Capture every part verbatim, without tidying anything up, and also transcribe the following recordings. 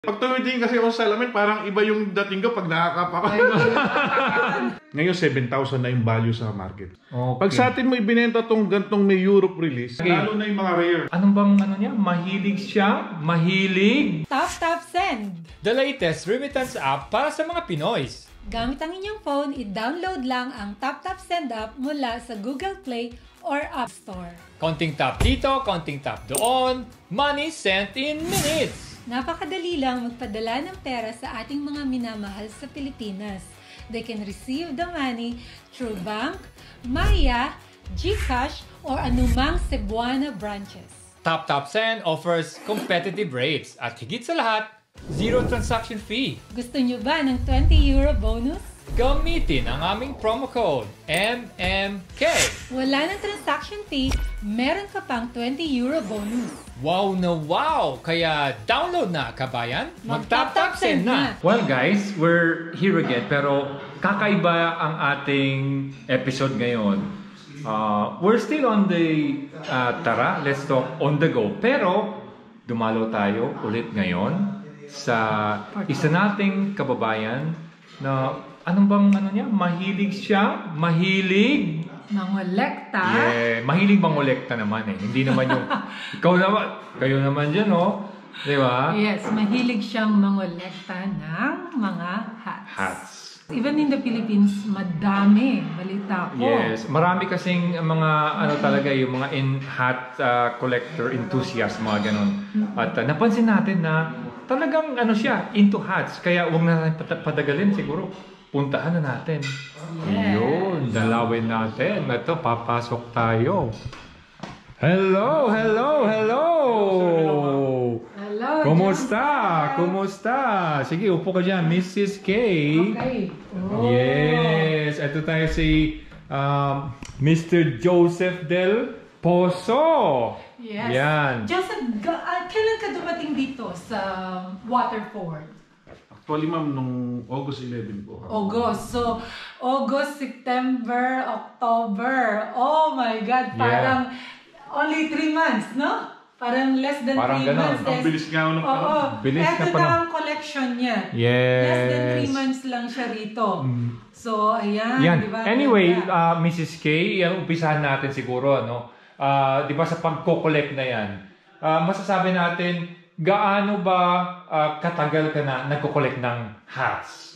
Pag tumitingin kasi ako sa salamin, parang iba yung dating ko pag nakakap ako. Ngayon, seven thousand na yung value sa market. Okay. Pag sa atin mo ibinenta tong gantong may Europe release, okay, lalo na yung mga rare. Anong bang ano niya? Mahilig siya? Mahilig? Tap Tap Send! The latest remittance app para sa mga Pinoys. Gamit ang inyong phone, i-download lang ang Tap Tap Send app mula sa Google Play or App Store. Konting tap dito, konting tap doon. Money sent in minutes. Napakadali lang magpadala ng pera sa ating mga minamahal sa Pilipinas. They can receive the money through bank, Maya, GCash, or anumang Cebuana branches. Tap Tap Send offers competitive rates at higit sa lahat, zero transaction fee. Gusto nyo ba ng twenty euro bonus? Gamitin ang aming promo code M M K. Wala ng transaction fee, meron ka pang twenty euro bonus. Wow na wow! Kaya download na, kabayan. Mag-tap tap send na. Well guys, we're here again pero kakaiba ang ating episode ngayon. Uh, we're still on the uh, Tara, Let's Talk on the go. Pero dumalo tayo ulit ngayon sa isa nating kababayan na anong bang ano niya? Mahilig siya? Mahilig? Mangolekta? Yeah, mahilig mangolekta naman eh. Hindi naman yung ikaw naman, kayo naman dyan oh. Di ba? Yes, mahilig siyang mangolekta ng mga hats. Hats. Even in the Philippines, madami. Balita ko. Yes, marami kasing mga ano talaga yung mga in hat uh, collector enthusiast, mga ganon. At uh, napansin natin na talagang ano siya, into hats. Kaya huwag na natin padagalin siguro. Puntahan na natin. Yes. Yun, dalawin natin. Ito, papasok tayo. Hello, hello, hello! Hello, Kumusta? Kumusta? Sige, upo ka dyan, Missus K. Okay. Oh. Yes, ito tayo si um, Mister Joseph Del Pozo. Yes. Yan. Joseph, uh, kailan ka dumating dito sa Waterford? Actually, ma'am, nung August eleven po. August. So, August, September, October. Oh my God, parang yeah. only three months, no? Parang less than Parang three ganun. months. Ang bilis nga ako ng Oo. panahon. Bilis Ito na na panahon. ang collection niya. Yes. Less than three months lang siya rito. Mm. So, ayan. Yan. Diba? Anyway, Ganda. uh, Missus K, yan, umpisahan natin siguro, ano? Uh, di ba sa pagko-collect na yan, uh, masasabi natin, gaano ba uh, katagal ka na nagko-collect ng hats?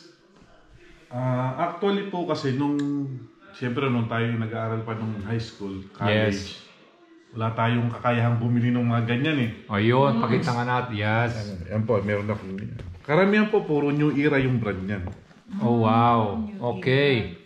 Uh, actually po kasi nung, siyempre nung tayo nag-aaral pa nung high school, college, Yes. wala tayong kakayahang bumili ng mga ganyan eh. O yun, mm. pakita nga natin. Yes. Yan po, meron ako. Karamihan po, puro new era yung brand niyan. Oh wow. Okay.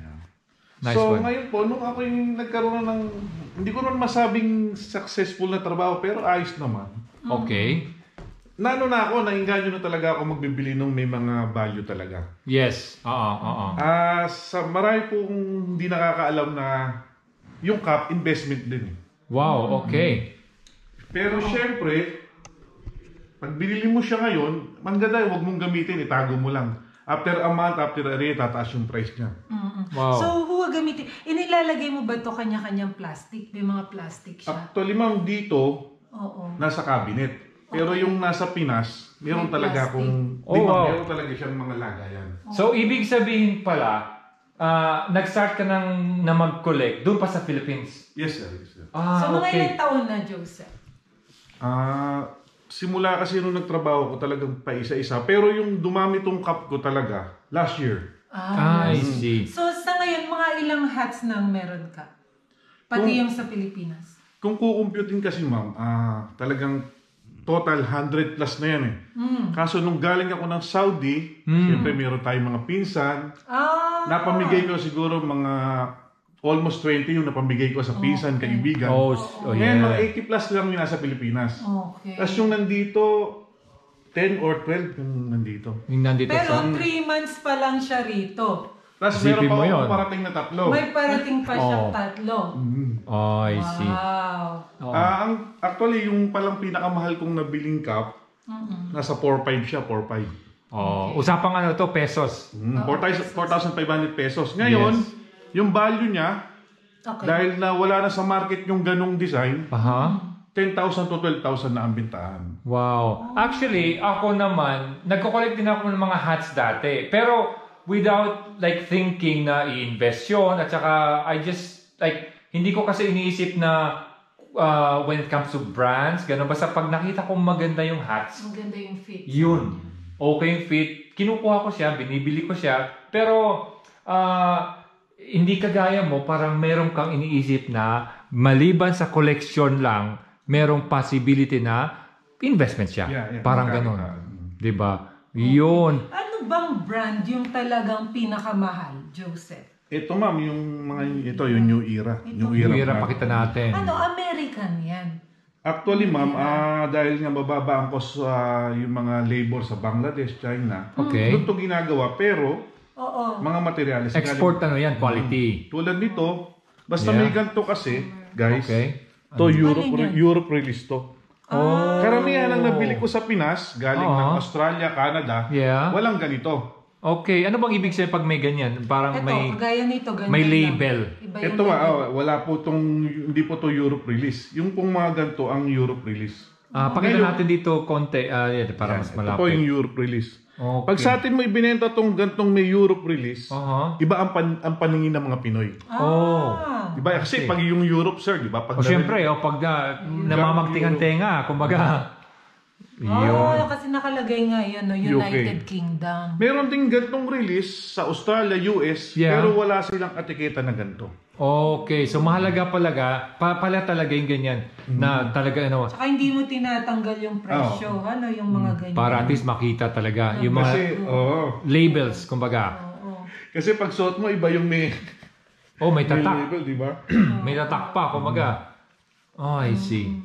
Nice so one. ngayon po, nung ako yung nagkaroon ng, hindi ko naman masabing successful na trabaho, pero ayos naman. Okay. Nano na ako, nainganyo na talaga ako magbibili nung may mga value talaga. Yes. Oo, oo. Ah, sa marami pong hindi nakakaalam na yung cap investment din. Wow, okay. Pero syempre, pag binili mo siya ngayon, maganda, huwag mong gamitin, itago mo lang. After a month, after a year, tataas yung price niya. Mm-mm. Wow. So, huwag gamitin. Inilalagay mo ba ito kanya-kanyang plastic? May mga plastic siya. Actually, ma'am, dito, Oo. nasa cabinet. Pero Okay. yung nasa Pinas, meron May talaga plastic. kung, Oh, di ba, wow. meron talaga siyang mga lagayan. So, ibig sabihin pala, uh, nag-start ka nang na mag-collect doon pa sa Philippines? Yes, sir. Yes, sir. Ah, So, mga okay. ilang taon na, Joseph? Ah, simula kasi nung nagtrabaho ko talagang paisa-isa. Pero yung dumami tong cup ko talaga, last year. Ah, I yes. see. So, sa ngayon, mga ilang hats nang meron ka? Pati Kung- yung sa Pilipinas? Kung kukumputin kasi, ma'am, ah, talagang total one hundred plus na yan eh. Mm. Kaso nung galing ako ng Saudi, Mm. siyempre meron tayong mga pinsan. Ah! Napamigay ko siguro mga almost twenty yung napamigay ko sa pinsan, Okay. kaibigan. Oh, s- oh Ngayon, mga yeah. eighty plus lang yung nasa Pilipinas. Okay. Tapos yung nandito, ten or twelve yung nandito. Yung nandito Pero sa... three months pa lang siya rito. Tapos Isipin meron pa mo ako yun. parating na tatlo. May parating pa siyang Oh. tatlo. Mhm. Oh, I see. Wow. Oh. Ah, ang actually yung palang pinakamahal kong nabiling cup, Mm-mm. nasa four five siya, four five. Oh, usapang ano to, pesos. Mm, Oo, four thousand five hundred pesos. Ngayon, Yes. yung value niya, Okay. dahil na wala na sa market yung ganong design, Aha. ten thousand to twelve thousand na ang bintahan. Wow. Actually, ako naman, nagko-collect din ako ng mga hats dati. Pero without like thinking na i-invest yun, at saka I just like, hindi ko kasi iniisip na uh, when it comes to brands, gano'n. Basta pag nakita kong maganda yung hats, Maganda yung fit. yun. Okay yung fit. Kinukuha ko siya, binibili ko siya. Pero uh, hindi kagaya mo, parang meron kang iniisip na maliban sa collection lang, merong possibility na investment siya. Yeah, yeah. Parang Magkano ganun. ka? Diba? Yun. Ano bang brand yung talagang pinakamahal, Joseph? Ito ma'am, yung mga ito, yung New Era. New Era. Hira, brand. pakita natin. Ano, American yan? Actually ma'am, ah, dahil nga mababa ang cost sa yung mga labor sa Bangladesh, China, Okay. doon ito ginagawa. Pero, Oo. mga materials. Export ano yan, quality. Tulad nito, basta Yeah. may ganito kasi, guys, Okay. to Europe, Alin yan? Europe release to. Oh. Karamihan ang nabili ko sa Pinas, galing Oo. ng Australia, Canada, Yeah. walang ganito. Okay. Ano bang ibig sabihin pag may ganyan? Parang Ito, may kagaya nito, ganyan may lang. label. Iba yung Ito nga, label. ah, wala po tong, hindi po to Europe release. Yung pong mga ganito ang Europe release. Ah, pakita Ngayon- natin dito konti ah, yan, para mas Ito po yung malapit. Europe release. Okay. Pag sa atin mo ibinenta tong gantong may Europe release, Aha. iba ang, pan, ang paningin ng mga Pinoy. Oh. Ah. Diba? Kasi pag yung Europe, sir, di ba? Pag O syempre, oh, pag uh, namamagtingan tenga, kumbaga, Oh, yun. kasi nakalagay nga yan, no, United U K. Kingdom. Meron ding gantong release sa Australia, U S, Yeah. pero wala silang etiketa na ganito. Okay, so mahalaga palaga, pa, pala talaga yung ganyan, na talaga ano, Saka hindi mo tinatanggal yung presyo, ano, yung mga ganyan. para at least makita talaga yung mga Kasi, oo. labels, kumbaga. Oo. Kasi pag suot mo, iba yung may, Oh, may may tatak. label, di ba? May tatak pa, kumbaga. Oh, I see.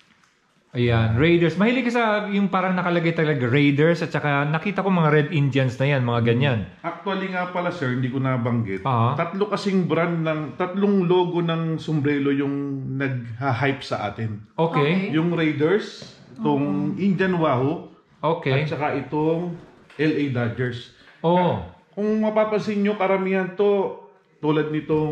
Ayan, Raiders. Mahilig ka sa yung parang nakalagay talaga Raiders at saka nakita ko mga Red Indians na yan, mga ganyan. Actually nga pala, sir, hindi ko nabanggit. Ah. Tatlo kasing brand ng, tatlong logo ng sombrero yung nag-hype sa atin. Okay. Yung Raiders, itong Indian Wahoo, Okay. at saka itong L A Dodgers. Oh. Kung mapapansin nyo, karamihan to, tulad nitong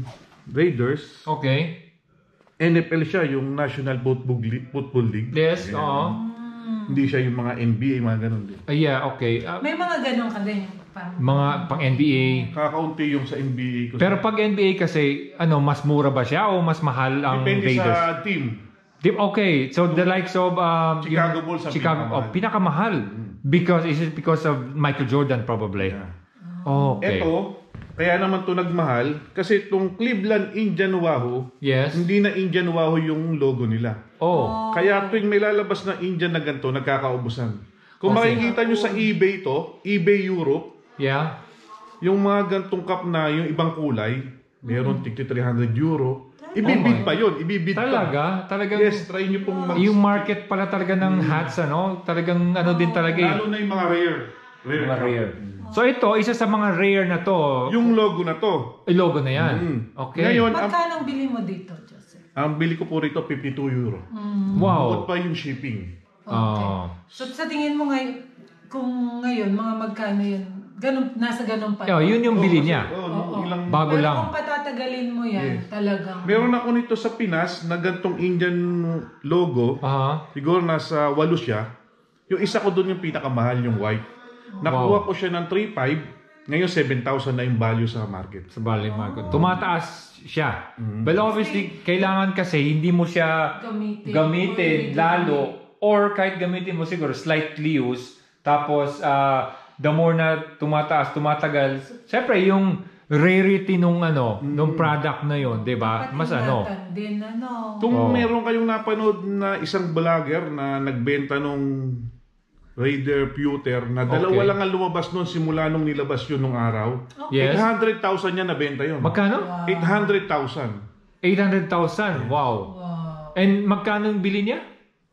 Raiders, Okay. N F L siya, yung National Football League. Football League. Yes, Ayan. oo. Hindi siya yung mga N B A, mga ganun din. Ah, yeah, okay. Ah, May mga ganun ka din. Parang, mga pang N B A. Kakaunti yung sa N B A ko. Pero pag N B A kasi, ano, mas mura ba siya o mas mahal ang Depende Raiders? sa team. Di- Okay, so the likes of um, Chicago yung- Bulls ang Chicago, pinakamahal. oh, pinakamahal. Because is it because of Michael Jordan probably? Yeah. Okay. Ito, kaya naman to nagmahal, kasi itong Cleveland Indian Wahoo, Yes. hindi na Indian Wahoo yung logo nila. Oh. Kaya tuwing may lalabas na Indian na ganito, nagkakaubusan. Kung Okay. makikita nyo sa eBay to, eBay Europe, Yeah. yung mga gantong cup na yung ibang kulay, meron tigti three hundred euro. Oh Ibibid my- pa yun, ibibid pa. Talaga? Talagang Yes, try nyo pong mag... yung market pala talaga ng hats, ano? Talagang ano din talaga eh. Lalo na yung mga rare. Rare. Mga rare. So ito, isa sa mga rare na to, Yung logo na to. ay, logo na yan. Mm. Okay. Ngayon, ang, magkano ang bili mo dito, Joseph? ang bili ko po rito, fifty-two euro. Wow. Bukod pa yung shipping. Okay. Oh. So sa tingin mo ngayon, kung ngayon, mga magkano yun, ganun, nasa ganun pa. Oh, yun yung bili Oo, niya. kasi, oh, Oo. ilang, Bago Pero lang. kung patatagalin mo yan, Yes. talagang. meron ako nito sa Pinas na gantong Indian logo. Aha. Siguro nasa walo siya. Yung isa ko doon yung pinakamahal, yung white. Nakuha ko siya ng three five. Ngayon seven thousand na yung value sa market. Sa Bali Market. Tumataas siya. Mm-hmm. But obviously, kailangan kasi hindi mo siya Gamitin. gamitin lalo or kahit gamitin mo siguro slightly use tapos ah, the more na tumataas, tumatagal, syempre yung rarity nung ano, nung product na yon, 'di ba? Mas ano. Patingatan din, ano. Kung Oh. meron kayong napanood na isang vlogger na nagbenta nung Raider Pewter na dalawa Okay. lang ang lumabas noon simula nung nilabas yun nung araw. Yes. eight hundred thousand niya nabenta yun. Magkano? eight hundred thousand. eight hundred thousand. Wow. Wow. And magkano yung bili niya?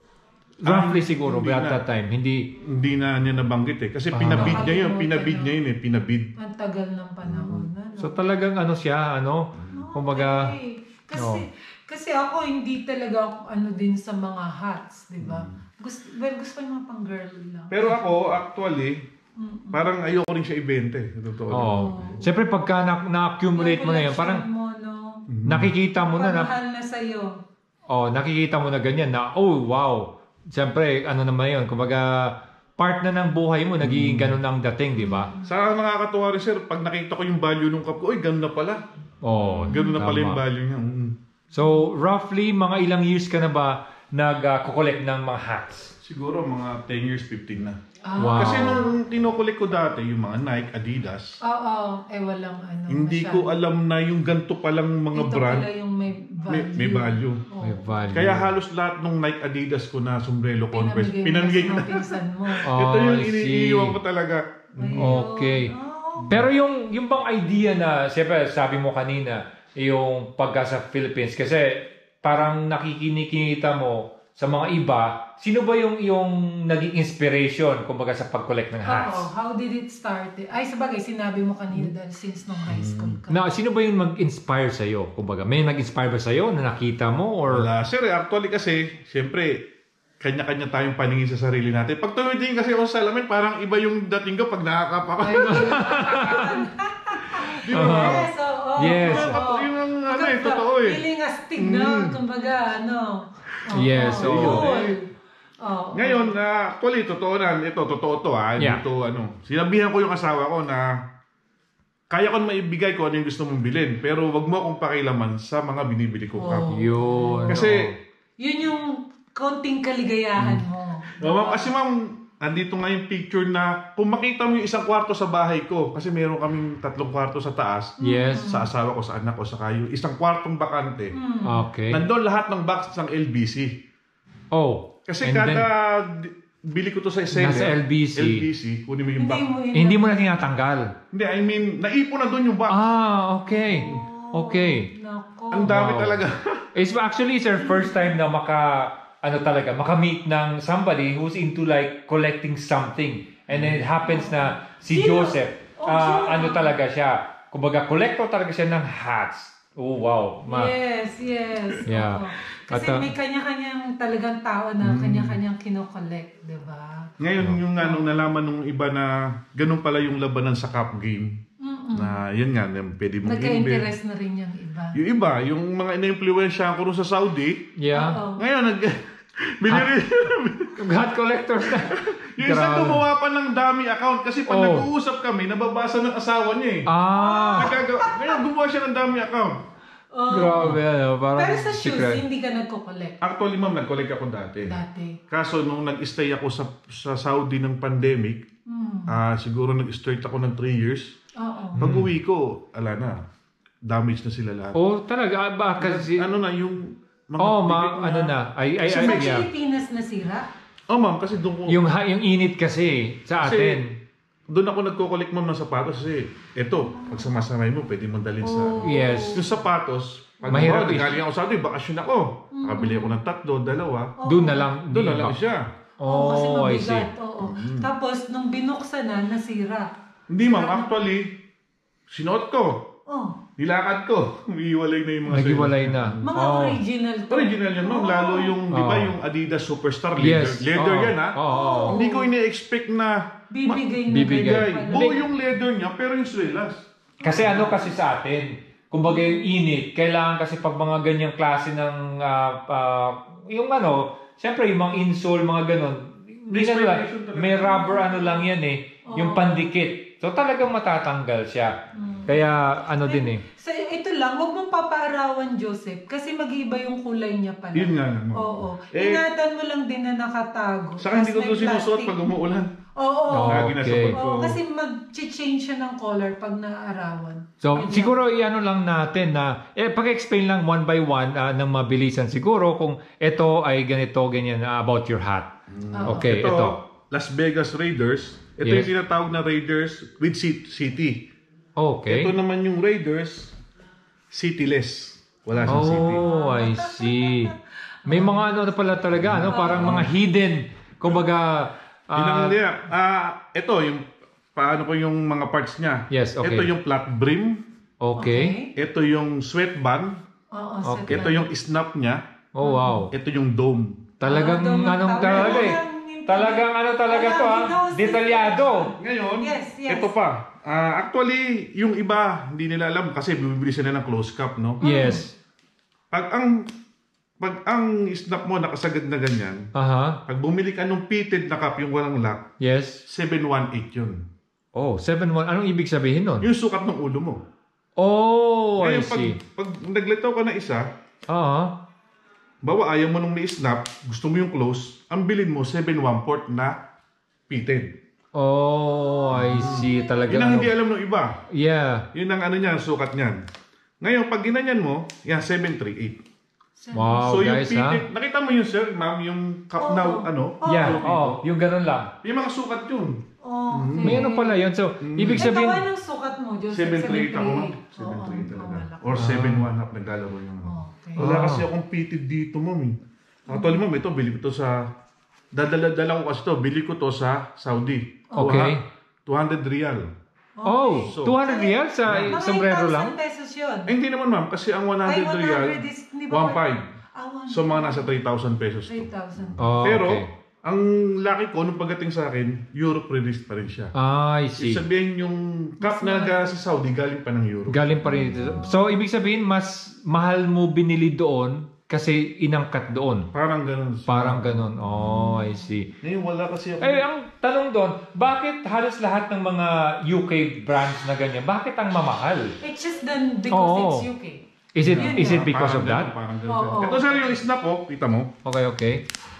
Roughly Ah, siguro hindi by at na. that time. Hindi. Hindi na niya nabanggit eh. Kasi Ah. pinabid niya yun. Nakalimutan Pinabid na. niya yun eh. Pinabid. Ang tagal ng panahon. Ano? So talagang ano siya, ano? Kumbaga, Okay. Kasi, Oh. kasi ako hindi talaga ako ano din sa mga hats, di ba? Mm. Gusto, well, gusto ko yung mga pang girl lang. Pero ako, actually, parang ayoko rin siya ibente. Totoo. oh. Siyempre pagka na- na-accumulate mo na yun, parang Mo, no? nakikita mo na na Pagmahal na sa'yo. oh, nakikita mo na ganyan na, oh, wow. Siyempre, ano naman yun, kumbaga, part na ng buhay mo, nagiging ganun ang dating, di ba? Sa nakakatuwa rin, sir, pag nakita ko yung value ng cup ko, uy, ganun na pala. Oh, Ganun na pala tama. yung value niya. Mm. So, roughly, mga ilang years ka na ba nag-collect ng mga hats? Siguro mga ten years, fifteen na. Wow. Kasi nung kinukulik ko dati, yung mga Nike, Adidas, Oo, eh walang ano. hindi masyado. ko alam na yung ganito palang mga Ito brand pala yung may value. may, may value. Oo. May value. Kaya halos lahat ng Nike, Adidas ko na sombrero, Converse, Pinamigay mo pinamigay ko sa na. mga pinsan mo. Oh, Ito yung I see. iniiwan ko talaga. Okay. Pero yung yung bang idea na, siyempre sabi mo kanina, yung pagka sa Philippines, kasi parang nakikinikita mo sa mga iba, sino ba yung yung naging inspiration kumbaga sa pag-collect ng hats? Oo, how did it start? Ay, sabagay, sinabi mo kanina dahil since nung high school ka. Na, sino ba yung mag-inspire sa iyo? Kumbaga, may nag-inspire ba sa iyo na nakita mo or Wala. Sir, actually kasi, siyempre, kanya-kanya tayong paningin sa sarili natin. Pag tumitingin kasi ako sa salamin, parang iba yung dating ko pag nakakap ako. Di ba? Yes, oo. Yes. Oo. Yun ang ano eh, totoo eh. Feeling astig na, kumbaga, ano. Oo, Yes, oo. cool. Oo. Ngayon, na actually, totoo na. Ito, totoo to ha. Yeah. Dito, ano. Sinabihan ko yung asawa ko na kaya ko maibigay ko ano yung gusto mong bilhin. Pero wag mo akong pakilaman sa mga binibili ko. Oo. yun? Kasi, Yun yung konting kaligayahan mo. oh, ma'am, kasi ma'am, andito nga yung picture na kung makita mo yung isang kwarto sa bahay ko, kasi meron kaming tatlong kwarto sa taas, Yes. sa asawa ko, sa anak ko, saka yung isang kwartong bakante. Okay. Nandun lahat ng box ng L B C. Oh. Kasi and kada then, di- bili ko to sa seller, Nasa L B C. L B C, kunin mo yung Hindi box. mo yun. hindi mo na tinatanggal. Hindi, I mean, naipon na doon yung box. Ah, okay. Okay. Nako. Ang dami Wow. talaga. It's actually it's our first time na maka ano talaga, makamit ng somebody who's into like collecting something. And then it happens na si Sino? Joseph, Oh, ah, sino? ano talaga siya, kumbaga collector talaga siya ng hats. Oh, wow. Ma- Yes, yes. Yeah. Oo. Kasi At, uh, may kanya-kanyang talagang tao na kanya-kanyang kinokollect, di ba? Ngayon, yung nga, nung nalaman nung iba na ganun pala yung labanan sa cup game, na yan nga, na pwede mong invest. Nagka-interest na rin yung iba. Yung iba, yung mga ina-influensya ko rin sa Saudi, Yeah. Oo. ngayon, nag... binili... Hat collectors na. yung isang Grabe. gumawa pa ng dummy account kasi pag Oh. nag-uusap kami, nababasa ng asawa niya eh. Ah, Nagagawa- Ngayon, gumawa siya ng dummy account. Oo. grabe. Ano, parang Pero sa shoes, secret. hindi ka nagko-collect Actually, ma'am, nag-collect ako dati. dati. Kaso, nung nag-stay ako sa sa Saudi ng pandemic, Hmm. ah siguro nag-stay ako ng three years. Oo. Pag uwi ko, ala na, damage na sila lahat. Oh, talaga. Ba, kasi... Ano na, yung mga Oh, ticket ma, ano na. Ay, ay, Sa ay, yeah. Pilipinas nasira? Oh, ma'am, kasi doon ko, Yung, ha- yung init kasi sa Kasi, atin. doon ako nagko-collect ma'am ng sapatos kasi eto, pag sumasamay mo, pwede mong dalhin sa... Oh. Yes. Yung sapatos, pag Mahirap Mahirap is- galing ako sa atin, bakasyon ako. Nakabili ako ng tatlo, dalawa. Doon na lang. Doon na di lang ba? siya. Oo, kasi Oh, I see. mabigat. Oo. Tapos, nung binuksan na, nasira. Hindi ma'am, actually, sinuot ko. Oh. Nilakad ko. Umiiwalay na yung mga Naghiwalay na. Mga Oh. original to. Original yun, ma'am. Lalo yung, di ba, Oh. yung Adidas Superstar leather. Yes. Leather Oo. yan, ha? Oo, oo. Hindi ko ini-expect na Bibigay na Bibigay. ganun pala. buo yung leather niya, pero yung swelas. Kasi ano kasi sa atin, kumbaga yung init, kailangan kasi pag mga ganyang klase ng, ah, ah, yung ano, siyempre yung mga insole, mga ganon, may, ano lang, Respiration talaga. may rubber ano lang yan eh, yung pandikit. So talagang matatanggal siya. Kaya ano din eh. So, ito lang, huwag mong papaarawan, Joseph, kasi mag-iiba yung kulay niya pala. Yun nga naman. Oo. Eh, Ingatan mo lang din na nakatago. Saka hindi ko Tapos doon may sinusuot plastic. pag umuulan. Oo. Oo. Lagi nasa Okay. bag ko. Oo, kasi mag-change siya ng color pag naaarawan. So, Yun siguro iano lang natin na, eh, pag-explain lang one by one ah, ng mabilisan siguro kung ito ay ganito, ganyan ah, about your hat. Oo. Okay, ito, ito. Las Vegas Raiders. Ito Yes. yung tinatawag na Raiders with Ci- City. Okay. Ito naman yung Raiders Cityless. Wala siyang city. Oh, I see. May mga ano na pala talaga, ano, parang mga hidden, kumbaga, Yun ah, lang niya. Ah, ito yung paano ko yung mga parts niya. Yes, okay. Ito yung flat brim. okay. Ito yung sweatband. Oo, Okay. set Ito lang. yung snap niya. Oh, wow. Ito yung dome. Talagang Ah, daw anong magtawid. talaga eh. Walang- Talagang ano talaga to ha. Walang Detalyado. Ngayon, Yes, yes. ito pa. Ah, actually, yung iba, hindi nila alam kasi bibili sila ng close cup, no? Yes. Pag ang pag ang snap mo nakasagad na ganyan, Aha. pag bumili ka ng pitted na cup, yung walang lock, Yes. seven one eight yun. Oh, seven one. Anong ibig sabihin nun? Yung sukat ng ulo mo. Oh, I Ngayon, pag, see. pag naglitaw ka na isa, Ah. bawa ayaw mo nung ni-snap, gusto mo yung close, ang bilin mo seven one four na pitted. Oh, I see. Talaga. Yun ang hindi alam ng iba. Yeah. Yun ang ano niya, sukat niyan. Ngayon, pag ginanyan mo, yan, seven three eight. Wow, So yung guys, ha? pitted, nakita mo yun sir, ma'am, yung cup na ano? Yeah, yung oh, yung ganun lang. Yung mga sukat yun. Oh, okay. May ano pala yun. So, ibig Ito, sabihin... anong sukat mo, Joseph? seven three eight ako, ma'am. Oo, seven three eight talaga. oo, Or seven one up, naglalaro yung ano. Okay. Wala Ah. kasi akong pitted dito, ma'am. Eh. Actually, ma'am, ito, bili ko to sa... Dadala-dala ko kasi to, bili ko to sa Saudi. Okay. two hundred real. Oh, So- two hundred real sa Mga sombrero eight thousand lang? pesos yun. Eh, hindi naman, ma'am, kasi ang one Ay, hundred one real, hundred is, di ba? one five. Ah, one So, mga nasa three thousand pesos to. three thousand. Oh, Pero, okay. ang laki ko, nung pagdating sa akin, Europe release pa rin siya. Ah, I see. Ibig sabihin, yung cup na naga sa Saudi, galing pa ng Europe. Galing pa rin dito. So, ibig sabihin, mas mahal mo binili doon kasi inangkat doon. Parang ganun. Parang ganun. Oh, I see. Ngayon, wala kasi ako. Eh, ang tanong doon, bakit halos lahat ng mga U K brands na ganyan, bakit ang mamahal? It's just then because Oo. it's U K. Is it Yun is it lang. because of Parang ganun, that? Parang ganun. Oo. Ito sir, yung snap oh, kita mo. Okay, okay.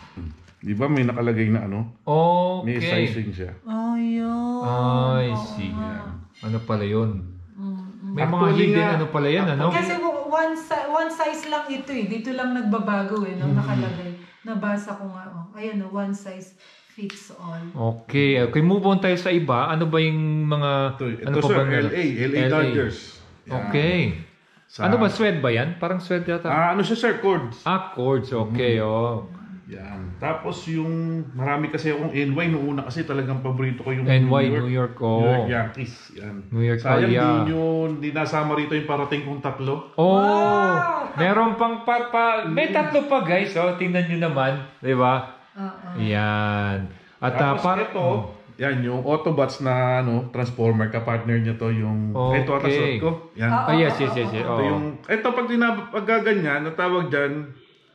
Di ba may nakalagay na ano? May Okay. sizing siya. Oh, yun. I see. Ano pala yun? May mga Actually hidden nga- ano pala yan, ano? Kasi one, si- one size lang ito eh. Dito lang nagbabago eh, no? Nakalagay. Nabasa ko nga, oh. Ayan, oh, one size fits all. Okay, okay. Move on tayo sa iba. Ano ba yung mga... Ito, ito ano pa sir, ba L nila? A, L A Dodgers. Yan. Okay. Sa- Ano ba, swed ba yan? Parang swed yata. Ah, ano siya sir, chords. Ah, chords. Okay, oh. Yan. Tapos yung, marami kasi akong N Y. Noong una kasi talagang paborito ko yung N Y, New York, oh. New York Yankees. Yan. New York, Sayang oh, yeah. di nyo, di nasama rito yung parating kong tatlo. Oh, meron pang pa, pa, may tatlo pa guys, oh. Tingnan nyo naman, di ba? Oo. Yan. At ah, Tapos par- ito, yan yung Autobots na ano, Transformer, ka-partner niya to yung, Okay. ito ata suot ko. Yan. Ah, yes, yes, yes. yes. Ito Oh. yung, ito pag tinab- paggaganyan, natawag dyan,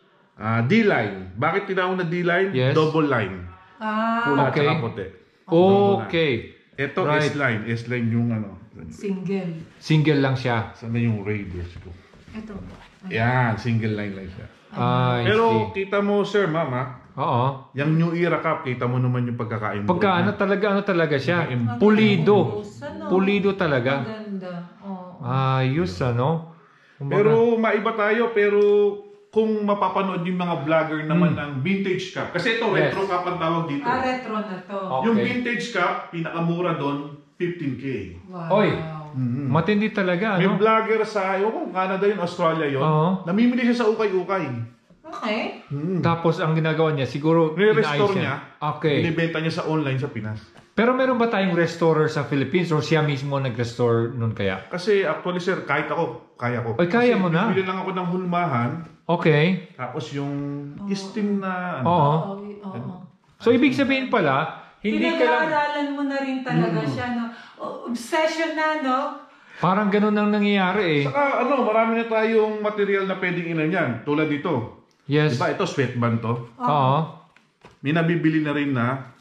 ah, D-line. Bakit tinawag na D-line? Yes. Double line. Ah, Pula Okay. at saka puti. Double line. Okay. Ito Right. S-line. S-line yung ano. single. Single lang siya. Sana yung Raiders ko. Ito. Yan, single line lang siya. Ah, I Pero see. kita mo, sir, mama, Oo. yung New Era Cup, kita mo naman yung pagkakain. Pagka ano talaga, ano talaga siya? Pagka- Pulido. Ano? Pulido talaga. Maganda. Oo. Ayos, ano? Kumbaga- Pero maiba tayo, pero kung mapapanood yung mga vlogger naman ng vintage cup. Kasi ito, Hmm. Yes. retro cup ang tawag dito. Ah, retro na to. Okay. Yung vintage cup, pinakamura doon, fifteen K. Wow. Oy. Matindi talaga, May ano? vlogger sa, ewan ko, Canada yun, Australia yun. Oo. Namimili siya sa ukay-ukay. Okay. Tapos ang ginagawa niya, siguro Nire-restore inaayos niya. Okay. Binibenta niya sa online sa Pinas. Pero meron ba tayong restorer sa Philippines or siya mismo nag-restore nun kaya? Kasi actually sir, kahit ako, kaya ko. Ay, kaya Kasi mo na? bibili lang ako ng hulmahan, Okay. tapos yung steam na, ano, Oo. Oo. Oo. So ibig sabihin pala, hindi ka lang... Pinag-aaralan mo na rin talaga siya, no? O, obsession na, no? Parang ganun ang nangyayari eh. Saka ano, marami na tayong material na pwedeng inan yan. Tulad dito. Yes. Diba ito, sweatband to. Oo. May nabibili na rin na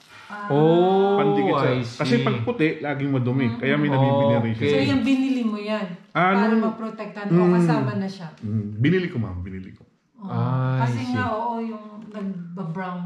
Oh, pandikit sa... I see. Kasi pag puti, laging madumi. Kaya may nabibili rin siya. So, Okay. yung binili mo yan. Ah, para nung- maprotektan o kasama na siya. Mm, binili ko ma'am, binili ko. Oo. Ah, I Kasi see. nga, oo, yung nag-brown.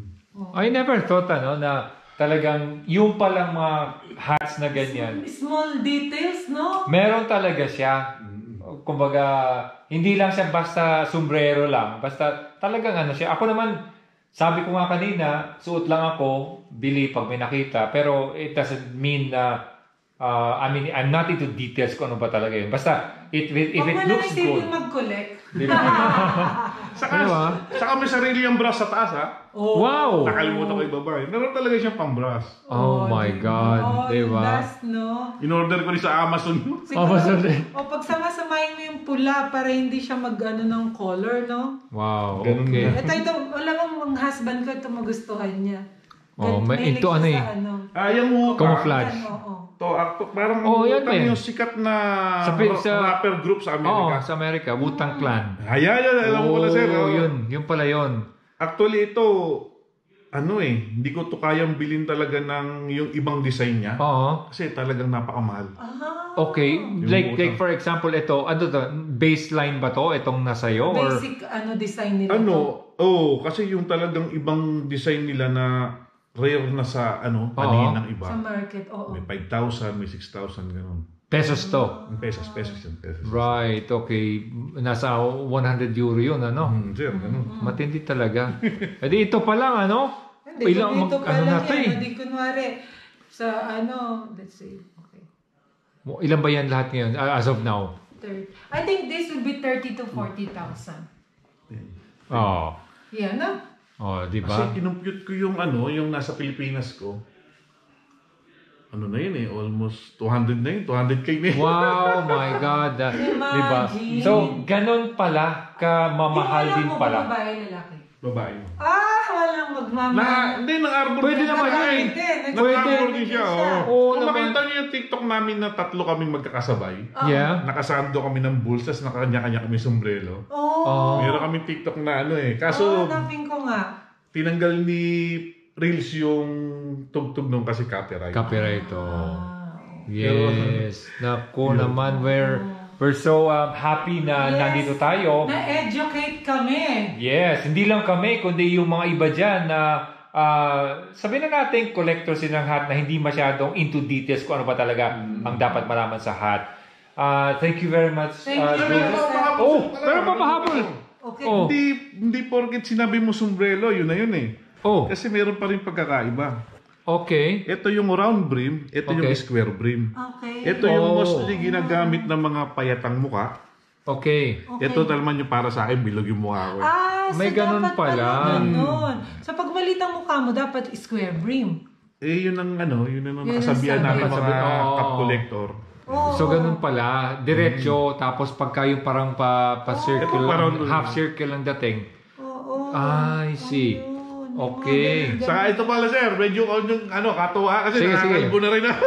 I never thought ano na talagang yung palang mga hats na ganyan. Small details, no? Meron talaga siya. Kumbaga, hindi lang siya basta sombrero lang. Basta talagang ano siya. Ako naman, sabi ko nga kanina, suot lang ako, bili pag may nakita. Pero it doesn't mean na, uh, I mean, I'm not into details kung ano ba talaga yun. Basta, it, if Huwag it mo na looks good. isipin mag-collect. Di ba? Saka, Ano ba? saka may sarili yung brush sa taas ha. Oh. Wow! Nakalimutan ko ibaba eh. Meron talaga siyang pang brush. Oh my God. Oh, Di yung ba? dust, no? In-order ko rin sa Amazon. Siguro, Amazon din. o pag sama-samahin mo yung pula para hindi siya mag-ano ng color, no? Wow, Ganun okay. nga. Ito, ito, alam mo, ang husband ko, ito magustuhan niya. Oh, Gan- may- mahilig ito siya ano sa eh. ano. Ah, yung hookah. Camouflage. Ano, oo. To, acto, parang Oh, yan utang eh. yung sikat na Sa- ro- sa- rapper group sa Oo, Amerika. sa Amerika, Wu-Tang Clan. Ayan, yan, alam mo pala sir. Oh, oh. yun, yun pala yun. Actually, ito, ano eh, hindi ko to kayang bilhin talaga ng yung ibang design niya. Oo. Kasi talagang napakamahal. Okay, like Yung like for example, ito, ano to, baseline ba to? Itong nasa iyo? Or, Basic ano design nila. Ano, to. oh, kasi yung talagang ibang design nila na rare na sa ano, Oo. panin ng iba. Sa market, oo. May five thousand, may six thousand, ganun. pesos to? Yung pesos, pesos yung pesos. Right, okay. Nasa one hundred euro yun, ano? Hmm, sir, ganun. Matindi talaga. E di ito pa lang, ano? Hindi, Ilang, ganito mag, pa ano lang na to yan. eh? Hindi kunwari, sa ano, let's see, okay. Ilan ba yan lahat ngayon, uh, as of now? thirty. I think this will be thirty to forty thousand. Oo. Yan na. Oh, di ba? Kasi kinumpute ko yung ano, yung nasa Pilipinas ko. Ano na yun eh, almost two hundred na yun, two hundred K na yun. Wow, my God. Uh, di ba? Imagine. So, ganun pala, kamamahal din Hindi mo alam pala. kung babae, lalaki. Babae. Ah, walang Na, magmamahal. hindi, nang-arbor Pwede din naman siya yun. eh. Pwede. Nag-arbor din siya, oo. Oo Kung naman. makita niyo yung TikTok namin na tatlo kaming magkakasabay, Yeah? nakasando kami ng bulls, tapos nakakanya-kanya kami sombrero. Oh, Oh. Meron kaming TikTok na ano eh. oh, Kaso, hanapin ko nga. tinanggal ni Reels yung tugtog nung kasi copyright. Copyright, oh. Ah, Yes. Naku naman, we're, we're so um, happy na Yes. nandito tayo. Na-educate kami. Yes, hindi lang kami, kundi yung mga iba dyan na uh, sabihin na natin collectors din ng hat na hindi masyadong into details kung ano ba talaga ang dapat malaman sa hat. Uh, thank you very much. Thank uh, you. Jules. Papahabol Oh, pala. pero papahabol. Okay. Oh. Hindi, hindi porket sinabi mo sombrero, yun na yun eh. Oh, Kasi meron pa rin pagkakaiba. okay. Ito yung round brim, ito yung Okay. square brim. Okay. Ito yung Oh. mostly ginagamit ng mga payatang muka. Okay. Okay. Ito naman yung para sa akin, bilog yung mukha ko. eh. Ah, May so ganun dapat pala. ganun. So pag maliit ang mukha mo, dapat square brim. Eh, yun ang ano, yun ang Yun ang nakasabihan sabi. namin mga Nakasabi- oo. cup collector. Oh. So, ganun pala. Diretso, tapos pagka yung parang pa, pa circle, Ito parang- half circle ang dating. Oo. I see. Ayun. Okay. Mga Saka ito pala sir, medyo yung ano, katuwa kasi Sige, sige. nakakalbo na rin na.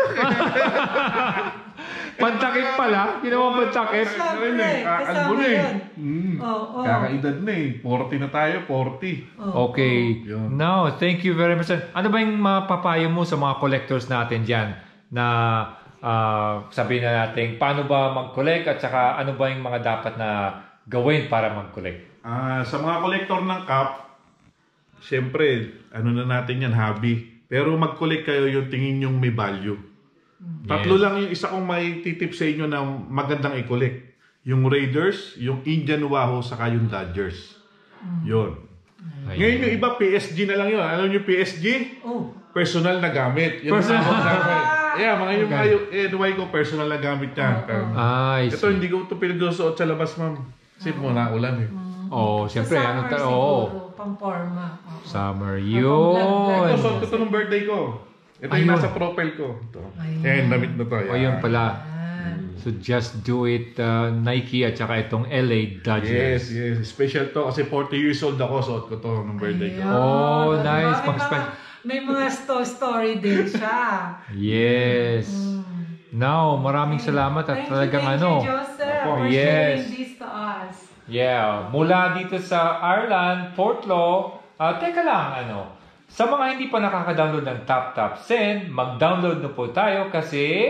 Pantakip pala. Ginawa pantakip. Siyempre, Ayun eh, kakalbo kasama na eh. yun. Mm. Oo. Kakaedad na eh, forty na tayo, forty. Okay. Yun. Now, thank you very much. Ano ba yung mapapayo mo sa mga collectors natin dyan na ah, sabihin na natin paano ba mag-collect at saka ano ba yung mga dapat na gawin para mag-collect? Ah, sa mga kolektor ng cup, siyempre, ano na natin yan, hobby. Pero mag-collect kayo yung tingin yung may value. Tatlo Yes. lang yung isa kong may titip sa inyo na magandang i-collect. Yung Raiders, yung Indian Wahoo, saka yung Dodgers. Yun. Ayun. Ngayon yung iba, P S G na lang yun. Alam nyo P S G? Oh. Personal na gamit. Yun Personal. ang tawag namin. Yeah, mga yung Okay. mga yung N Y ko, personal na gamit yan. Ah, I Ito, see. hindi ko ito pinagsusuot sa labas, ma'am. Kasi mo na ulan eh. Oh, siyempre, Sa ano summer ta- siguro, oh, pang-forma. Oo. summer. Pang- Yun. Ito, suot ko ito nung birthday ko. Ito yung Ayun. nasa profile ko. Ito. Ayun. Yan, damit na to. Yan. O, yun pala. Yan. So, just do it, uh, Nike at saka itong L A Dodgers. Yes, yes. Special to kasi forty years old ako. Suot ko to nung birthday ko. Ayun. Oh, Diba? nice. May Pang-spend. mga- May mga sto- story din siya. Yes. Now, maraming salamat at Thank you, talagang thank ano. you, Joseph, Opo. for Yes. sharing this to us. Yeah, mula dito sa Ireland, Portlaw, ah teka lang, ano, sa mga hindi pa nakaka-download ng Tap Tap Send, mag-download na po tayo kasi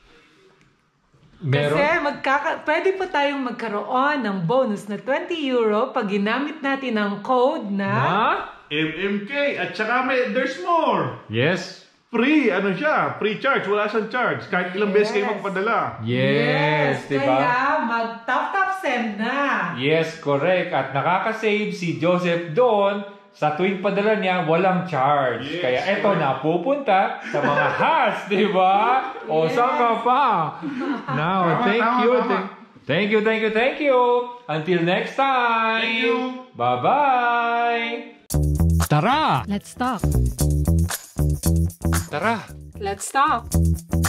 meron. Kasi magkaka pwede po tayong magkaroon ng bonus na twenty euro pag ginamit natin ang code na... Na? M M K. At saka may, there's more. Yes. Free, ano siya? Free charge. Wala siyang charge. Kahit ilang beses kayo magpadala. Yes, di ba? Kaya mag-tap-tap send na. Yes, correct. At nakaka-save si Joseph doon. Sa tuwing padala niya, walang charge. Yes, Kaya eto na, pupunta sa mga hats, di ba? O, Yes. saan ka pa? Now, Tama, thank tama, you. tama. Thank, thank you, thank you, thank you. Until next time. Thank you. Bye-bye. Tara! Let's talk. Tara! Let's talk.